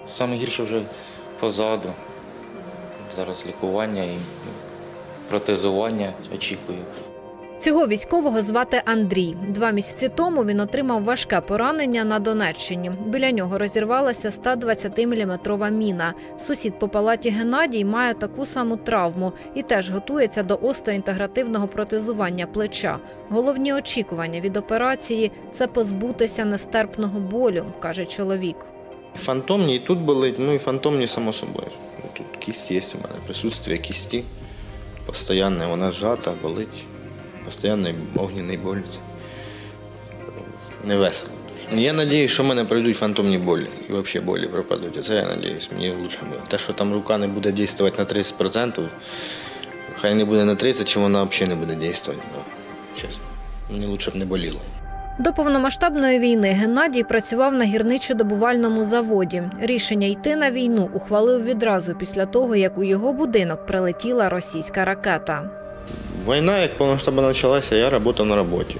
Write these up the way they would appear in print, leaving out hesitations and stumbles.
Саме гірше вже позаду. Зараз лікування і протезування очікую. Цього військового звати Андрій. 2 місяці тому він отримав важке поранення на Донеччині. Біля нього розірвалася 120-мм міна. Сусід по палаті Геннадій має таку саму травму і теж готується до остеоінтегративного протезування плеча. Головні очікування від операції – це позбутися нестерпного болю, каже чоловік. Фантомні і тут болить, і фантомні само собою. Тут кість є у мене, присутствие кісті постійне, вона зжата, болить. Постійний огняний боль. Не весело. Я сподіваюся, що в мене пройдуть фантомні болі і взагалі болі пропадуть. Це я сподіваюся, мені краще буде. Те, що там рука не буде діяти на 30%, хай не буде на 30%, чи вона взагалі не буде діяти. Чесно, мені краще б не боліло. До повномасштабної війни Геннадій працював на гірничо-добувальному заводі. Рішення йти на війну ухвалив відразу після того, як у його будинок прилетіла російська ракета. Війна, як повномасштабно почалася, я працював на роботі.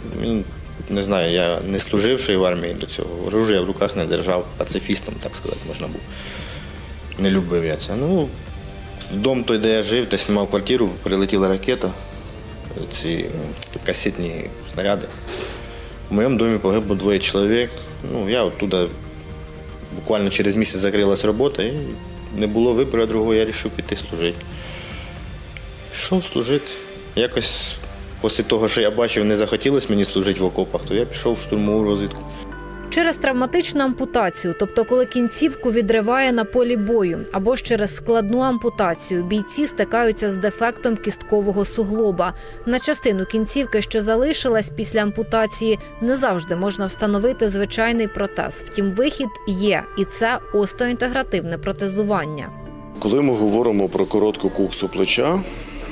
Не знаю, я не служивший в армії до цього. Оружия в руках не держав, пацифістом, так сказати, можна було. Не любив я це. В дом той, де я жив, де знімав квартиру, прилетіла ракета, ці касетні снаряди. В моєму домі погибло 2 чоловік. Я оттуда буквально через місяць закрилась робота і не було вибору другого, я вирішив піти служити. Пішов служити. Якось після того, що я бачив, не захотілося мені служити в окопах, то я пішов в штурмову розвідку. Через травматичну ампутацію, тобто коли кінцівку відриває на полі бою, або ж через складну ампутацію, бійці стикаються з дефектом кісткового суглоба. На частину кінцівки, що залишилась після ампутації, не завжди можна встановити звичайний протез. Втім, вихід є, і це остеоінтегративне протезування. Коли ми говоримо про коротку куксу плеча,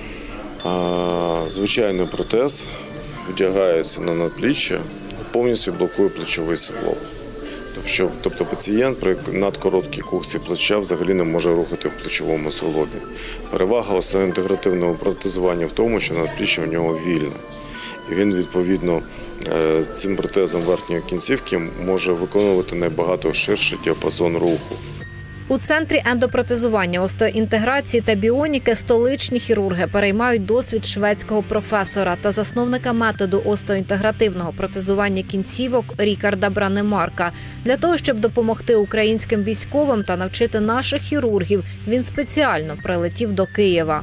звичайний протез вдягається на надпліччя, повністю блокує плечовий суглоб. Тобто пацієнт при надкороткій куксі плеча взагалі не може рухати в плечовому суглобі. Перевага остеоінтегративного протезування в тому, що надпліччя у нього вільне. І він, відповідно, цим протезом верхньої кінцівки може виконувати набагато ширший діапазон руху. У Центрі ендопротезування, остеоінтеграції та біоніки столичні хірурги переймають досвід шведського професора та засновника методу остеоінтегративного протезування кінцівок Рікарда Бранемарка. Для того, щоб допомогти українським військовим та навчити наших хірургів, він спеціально прилетів до Києва.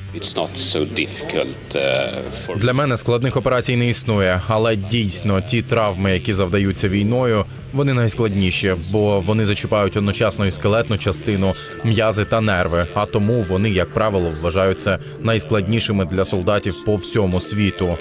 Для мене складних операцій не існує, але дійсно ті травми, які завдаються війною, вони найскладніші, бо вони зачіпають одночасно і скелетну частину, м'язи та нерви, а тому вони, як правило, вважаються найскладнішими для солдатів по всьому світу.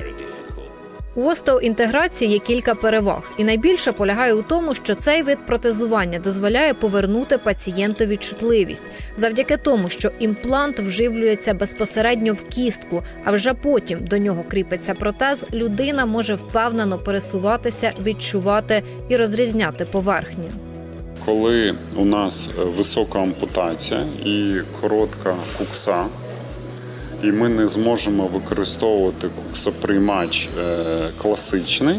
У остеоінтеграції є кілька переваг. І найбільше полягає у тому, що цей вид протезування дозволяє повернути пацієнтові чутливість. Завдяки тому, що імплант вживлюється безпосередньо в кістку, а вже потім до нього кріпиться протез, людина може впевнено пересуватися, відчувати і розрізняти поверхню. Коли у нас висока ампутація і коротка кукса, і ми не зможемо використовувати куксоприймач класичний,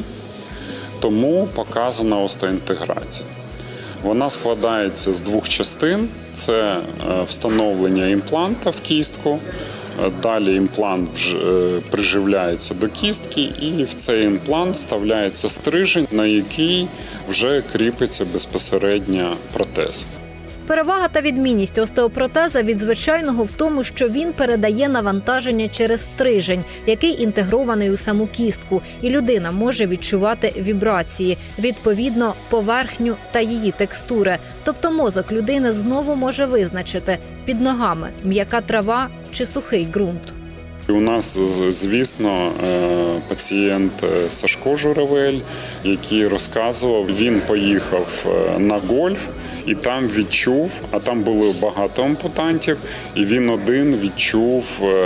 тому показана остеоінтеграція. Вона складається з 2 частин. Це встановлення імпланта в кістку, далі імплант приживляється до кістки і в цей імплант вставляється стрижень, на який вже кріпиться безпосередньо протез. Перевага та відмінність остеопротеза від звичайного в тому, що він передає навантаження через стрижень, який інтегрований у саму кістку, і людина може відчувати вібрації, відповідно, поверхню та її текстури. Тобто мозок людини знову може визначити під ногами м'яка трава чи сухий ґрунт. У нас, звісно, пацієнт Сашко Журавель, який розказував, він поїхав на гольф і там відчув, а там було багато ампутантів, і він один відчув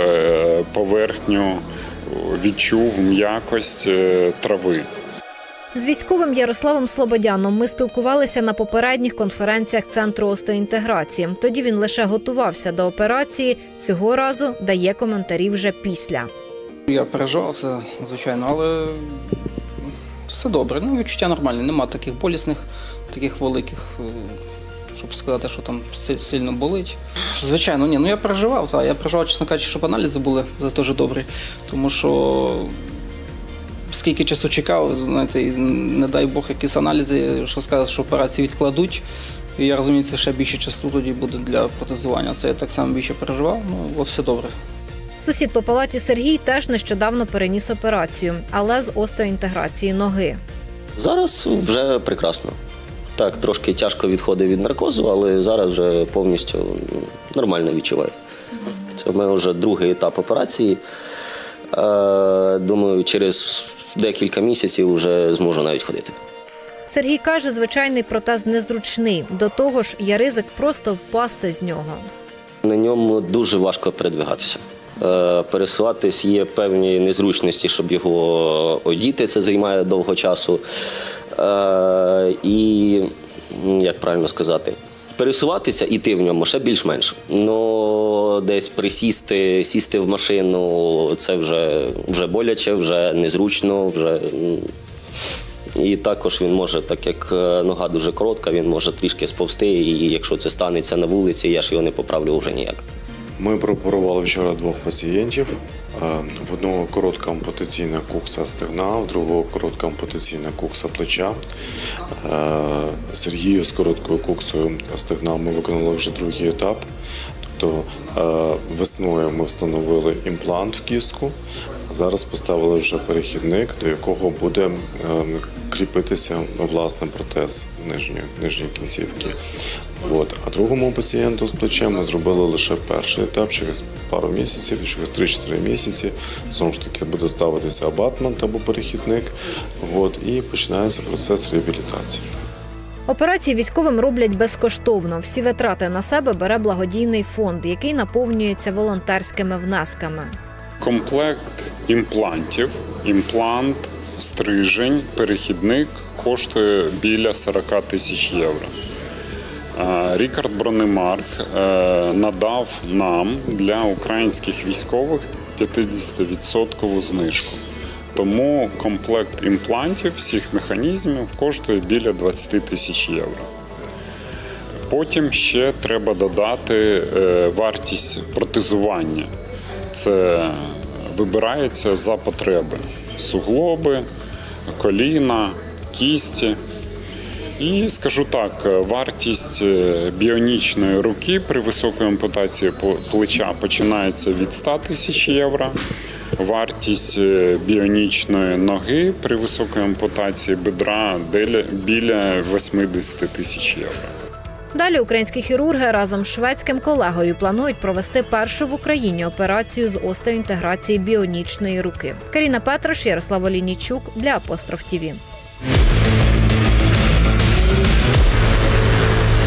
поверхню, відчув м'якость трави. З військовим Ярославом Слободяном ми спілкувалися на попередніх конференціях Центру остеоінтеграції. Тоді він лише готувався до операції, цього разу дає коментарі вже після. Я переживався, звичайно, але все добре. Відчуття нормальне, нема таких болісних, таких великих. щоб сказати, що там сильно болить. Звичайно, ні, ну я переживав, так. Я переживав, чесно кажучи, щоб аналізи були дуже добрі. Тому що скільки часу чекав, знаєте, і не дай Бог якісь аналізи, що скажуть, що операцію відкладуть. І я розумію, це ще більше часу тоді буде для протезування. Це я так само більше переживав, ну от все добре. Сусід по палаті Сергій теж нещодавно переніс операцію, але з остеоінтеграції ноги. Зараз вже прекрасно. Так, трошки тяжко відходив від наркозу, але зараз вже повністю нормально відчуваю. Це в мене вже другий етап операції. Думаю, через декілька місяців вже зможу навіть ходити. Сергій каже, звичайний протез незручний. До того ж, є ризик просто впасти з нього. На ньому дуже важко передвигатися. Пересуватись є певні незручності, щоб його одіти, це займає довго часу. І, як правильно сказати, пересуватися, іти в ньому ще більш-менш. Но десь присісти, сісти в машину, це вже боляче, вже незручно, вже... І також він може, так як нога дуже коротка, він може трішки сповзти, і якщо це станеться на вулиці, я ж його не поправлю вже ніяк. Ми прооперували вчора 2 пацієнтів. В одного коротка ампутаційна кукса стегна, в другого коротка ампутаційна кукса плеча. Сергію з короткою куксою стегна ми виконали вже другий етап. Тобто весною ми встановили імплант в кістку, а зараз поставили вже перехідник, до якого буде кріпитися власне протез нижньої кінцівки. А другому пацієнту з плечем ми зробили лише перший етап через пару місяців, через 3-4 місяці. Знову ж таки буде ставитися абатмент або перехідник, і починається процес реабілітації. Операції військовим роблять безкоштовно. Всі витрати на себе бере благодійний фонд, який наповнюється волонтерськими внесками. Комплект імплантів, імплант, стрижень, перехідник коштує біля 40 тисяч євро. Рікард Бронемарк надав нам для українських військових 50% знижку. Тому комплект імплантів всіх механізмів коштує біля 20 тисяч євро. Потім ще треба додати вартість протезування. Це вибирається за потреби. Суглоби, коліна, кісті. І, скажу так, вартість біонічної руки при високій ампутації плеча починається від 100 тисяч євро. Вартість біонічної ноги при високій ампутації бедра біля 80 тисяч євро. Далі українські хірурги разом з шведським колегою планують провести першу в Україні операцію з остеоінтеграції біонічної руки. Каріна Петраш, Ярослав Олійнічук для Апостроф ТІВІ.